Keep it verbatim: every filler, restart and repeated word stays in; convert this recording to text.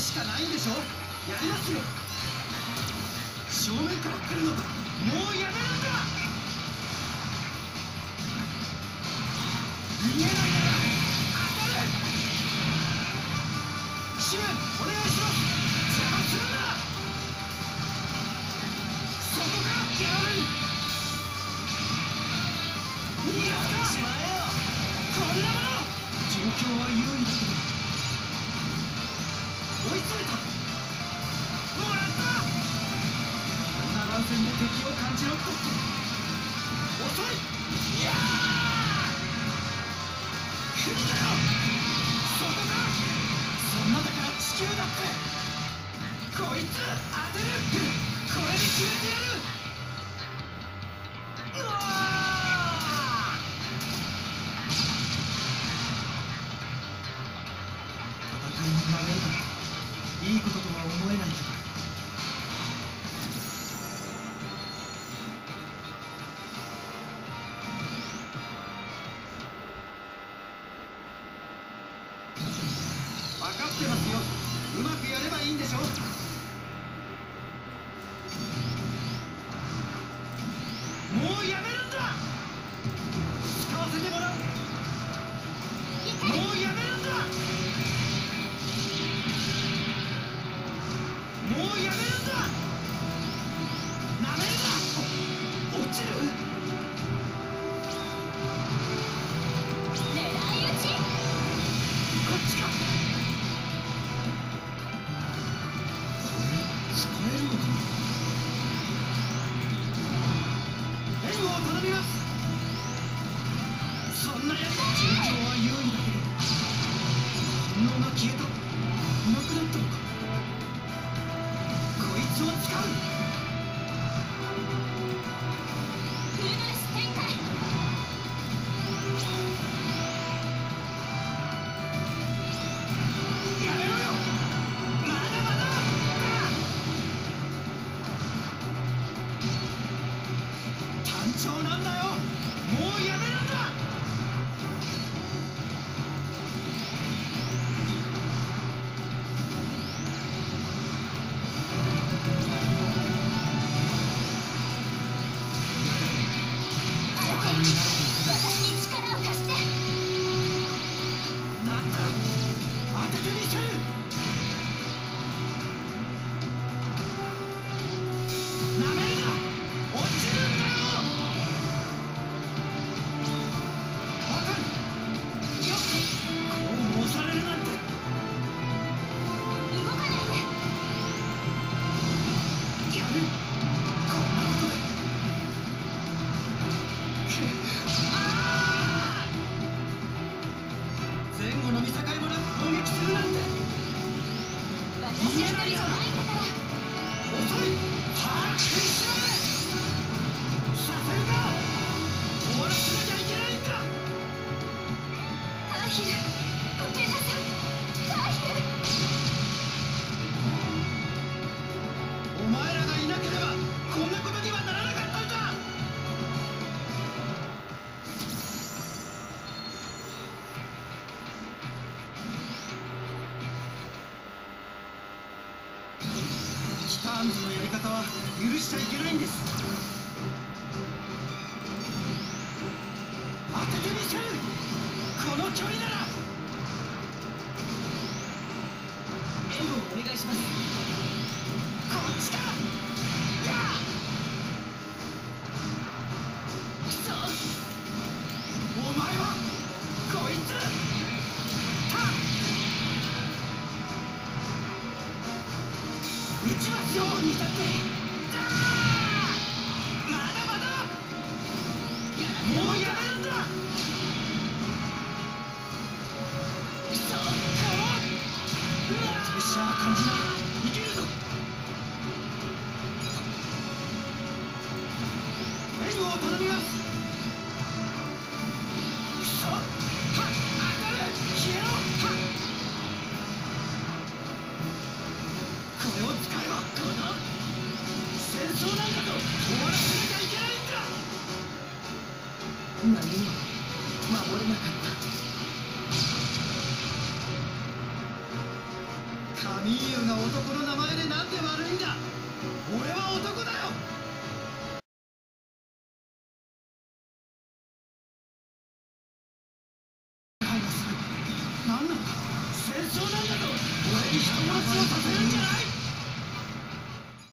しかないんでしょ。やりますよ。正面から来るのか。もうやめるんだ。逃げないなら当たれ。支援お願いします。邪魔するな。そこからやる。逃げてしまえよ。こんなもの。状況は優位だけど追い詰めた。もらった。乱戦で敵を感じろって。遅い。いやー来るなよ。そこか。そんなだから地球だって。こいつ当てる。これで決めてやる。うわー戦いに負けるからいいこととは思えないけど。分かってますよ。うまくやればいいんでしょ。もうやめるんだ。使わせてもらう。もうやめるんだ。もうやめるんだ。なめるな。落ちる。狙い撃ち。こっちか。これ使えるのかな。援護を頼みます。そんなやつ。状況は優位だけど反応が消えた。いなくなったのか。こいつを使う。フルブレス展開。やめろよ。まだまだ。単調なんだよ。もうやめるんだ。私に力を貸して。なんだ。当ててみせる。なめるな。落ちるんだよ。バカに。よっ。こうも押されるなんて。動かないで。やる。こんなことで。ああ。前後の見境もなく攻撃するなんて。私一人じゃないんだから。遅い。はっ食いしまえ。させるか。終わらせなきゃいけないんだ。アヒルごめんなさい。アヒル。お前らがいなければこんなことにはならなかったんだ。ティターンズのやり方は許しちゃいけないんです。当ててみせる。この距離なら。援護をお願いします。こっちか。やあ。くそ。お前はこいつ。た。撃ちますよ。にたって。だー。まだまだ。もうやめるんだ。くそ。かわ。プレッシャー感じない。いけるぞ。援護を頼みます。くそ。はっ当たる。消えろ。はっこれを使えばこの戦争なんだと終わらせなきゃいけないんだ。何も守れなかった。神よ男の